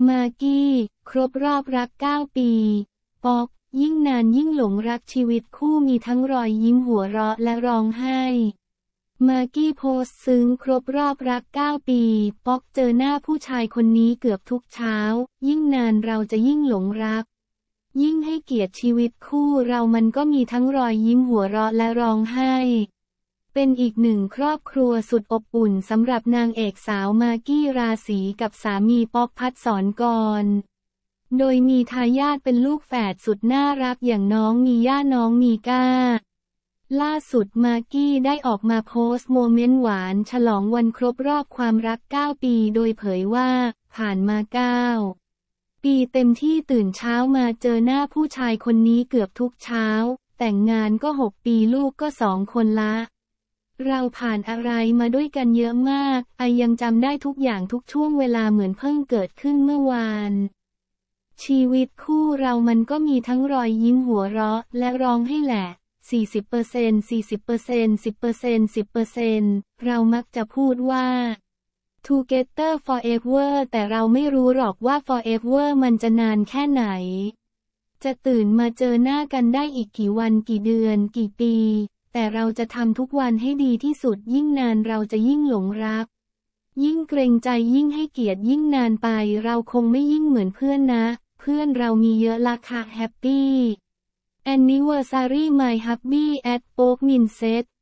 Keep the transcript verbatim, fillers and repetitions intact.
มากกี้ครบรอบรักเก้าปีป๊อกยิ่งนานยิ่งหลงรักชีวิตคู่มีทั้งรอยยิ้มหัวเราะและร้องไห้มากกี้โพสต์ซึ้งครบรอบรักเก้าปีป๊อกเจอหน้าผู้ชายคนนี้เกือบทุกเช้ายิ่งนานเราจะยิ่งหลงรักยิ่งให้เกียรติชีวิตคู่เรามันก็มีทั้งรอยยิ้มหัวเราะและร้องไห้เป็นอีกหนึ่งครอบครัวสุดอบอุ่นสำหรับนางเอกสาวมากกี้ราศีกับสามีป๊อกภัสสรกรโดยมีทายาทเป็นลูกแฝดสุดน่ารักอย่างน้องมีย่าน้องมีก้าล่าสุดมากกี้ได้ออกมาโพสต์โมเมนต์หวานฉลองวันครบรอบความรักเก้าปีโดยเผยว่าผ่านมาเก้าปีเต็มที่ตื่นเช้ามาเจอหน้าผู้ชายคนนี้เกือบทุกเช้าแต่งงานก็หกปีลูกก็สองคนละเราผ่านอะไรมาด้วยกันเยอะมากไอยังจำได้ทุกอย่างทุกช่วงเวลาเหมือนเพิ่งเกิดขึ้นเมื่อวานชีวิตคู่เรามันก็มีทั้งรอยยิ้มหัวเราะและร้องให้แหละ สี่สิบเปอร์เซ็นต์ สี่สิบเปอร์เซ็นต์ สิบเปอร์เซ็นต์ สิบเปอร์เซ็นต์ เรามักจะพูดว่า together forever แต่เราไม่รู้หรอกว่า forever มันจะนานแค่ไหนจะตื่นมาเจอหน้ากันได้อีกกี่วันกี่เดือนกี่ปีแต่เราจะทำทุกวันให้ดีที่สุดยิ่งนานเราจะยิ่งหลงรักยิ่งเกรงใจยิ่งให้เกียรติยิ่งนานไปเราคงไม่ยิ่งเหมือนเพื่อนนะเพื่อนเรามีเยอะละค่ะแฮปปี้ Anniversary My Hubby at Pork Minset